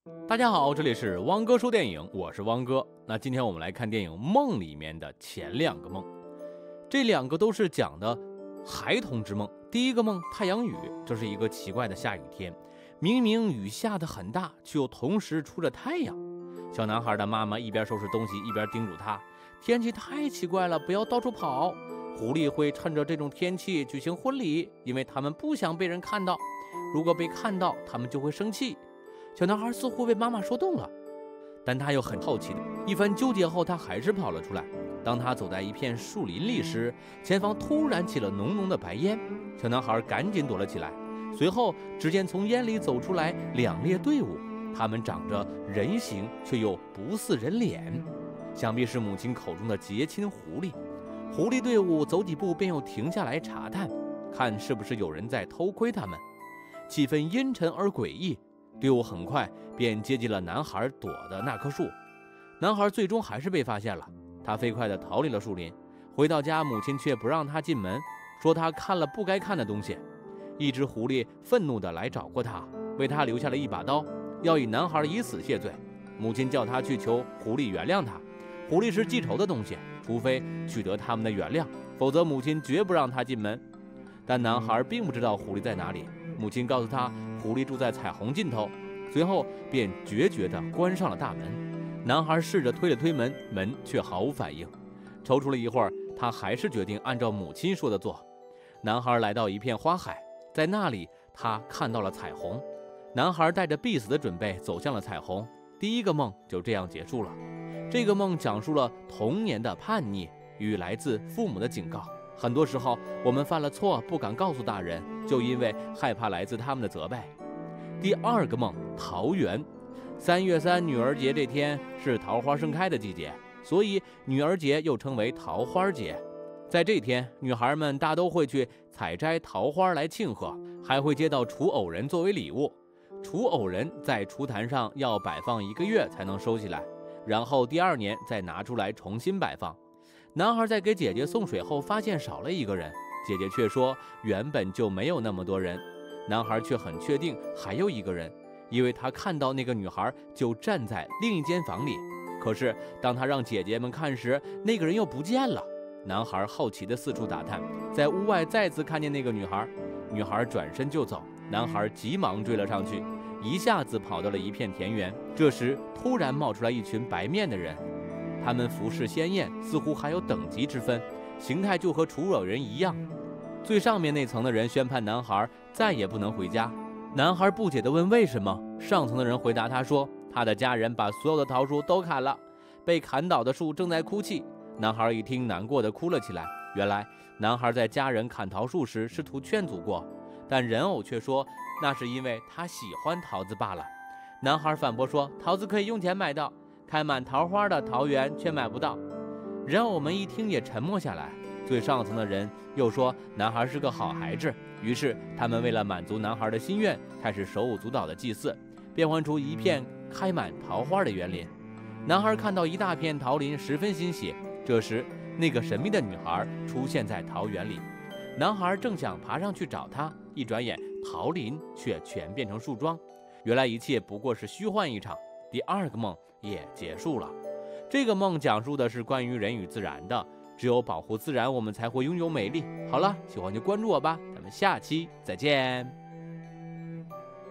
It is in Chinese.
大家好，这里是汪哥说电影，我是汪哥。那今天我们来看电影《梦》里面的前2个梦，这2个都是讲的孩童之梦。第一个梦，太阳雨，这是一个奇怪的下雨天，明明雨下得很大，却又同时出着太阳。小男孩的妈妈一边收拾东西，一边叮嘱他，天气太奇怪了，不要到处跑。狐狸会趁着这种天气举行婚礼，因为他们不想被人看到，如果被看到，他们就会生气。小男孩似乎被妈妈说动了，但他又很好奇的，一番纠结后，他还是跑了出来。当他走在一片树林里时，前方突然起了浓浓的白烟，小男孩赶紧躲了起来。随后，只见从烟里走出来2列队伍，他们长着人形，却又不似人脸，想必是母亲口中的结亲狐狸。狐狸队伍走几步便又停下来查探，看是不是有人在偷窥他们，气氛阴沉而诡异。队伍很快便接近了男孩躲的那棵树，男孩最终还是被发现了，他飞快地逃离了树林。回到家，母亲却不让他进门，说他看了不该看的东西。一只狐狸愤怒地来找过他，为他留下了一把刀，要以男孩以死谢罪。母亲叫他去求狐狸原谅他，狐狸是记仇的东西，除非取得他们的原谅，否则母亲绝不让他进门。但男孩并不知道狐狸在哪里，母亲告诉他狐狸住在彩虹尽头，随后便决绝地关上了大门。男孩试着推了推门，门却毫无反应。踌躇了一会儿，他还是决定按照母亲说的做。男孩来到一片花海，在那里他看到了彩虹。男孩带着必死的准备走向了彩虹。第一个梦就这样结束了。这个梦讲述了童年的叛逆与来自父母的警告。很多时候，我们犯了错不敢告诉大人，就因为害怕来自他们的责备。第2个梦，桃园。3月3女儿节这天是桃花盛开的季节，所以女儿节又称为桃花节。在这天，女孩们大都会去采摘桃花来庆贺，还会接到除偶人作为礼物。除偶人在除坛上要摆放1个月才能收起来，然后第2年再拿出来重新摆放。男孩在给姐姐送水后发现少了1个人，姐姐却说原本就没有那么多人。男孩却很确定还有1个人，因为他看到那个女孩就站在另一间房里。可是当他让姐姐们看时，那个人又不见了。男孩好奇地四处打探，在屋外再次看见那个女孩，女孩转身就走，男孩急忙追了上去，一下子跑到了一片田园。这时突然冒出来一群白面的人，他们服饰鲜艳，似乎还有等级之分，形态就和除偶人一样。最上面那层的人宣判男孩再也不能回家。男孩不解地问为什么，上层的人回答他说，他的家人把所有的桃树都砍了，被砍倒的树正在哭泣。男孩一听，难过地哭了起来。原来男孩在家人砍桃树时试图劝阻过，但人偶却说那是因为他喜欢桃子罢了。男孩反驳说，桃子可以用钱买到，开满桃花的桃园却买不到。人偶们一听也沉默下来。最上层的人又说男孩是个好孩子，于是他们为了满足男孩的心愿，开始手舞足蹈的祭祀，变换出一片开满桃花的园林。男孩看到一大片桃林，十分欣喜。这时那个神秘的女孩出现在桃园里，男孩正想爬上去找她，一转眼桃林却全变成树桩。原来一切不过是虚幻一场。第2个梦也结束了。这个梦讲述的是关于人与自然的，只有保护自然，我们才会拥有美丽。好了，喜欢就关注我吧，咱们下期再见。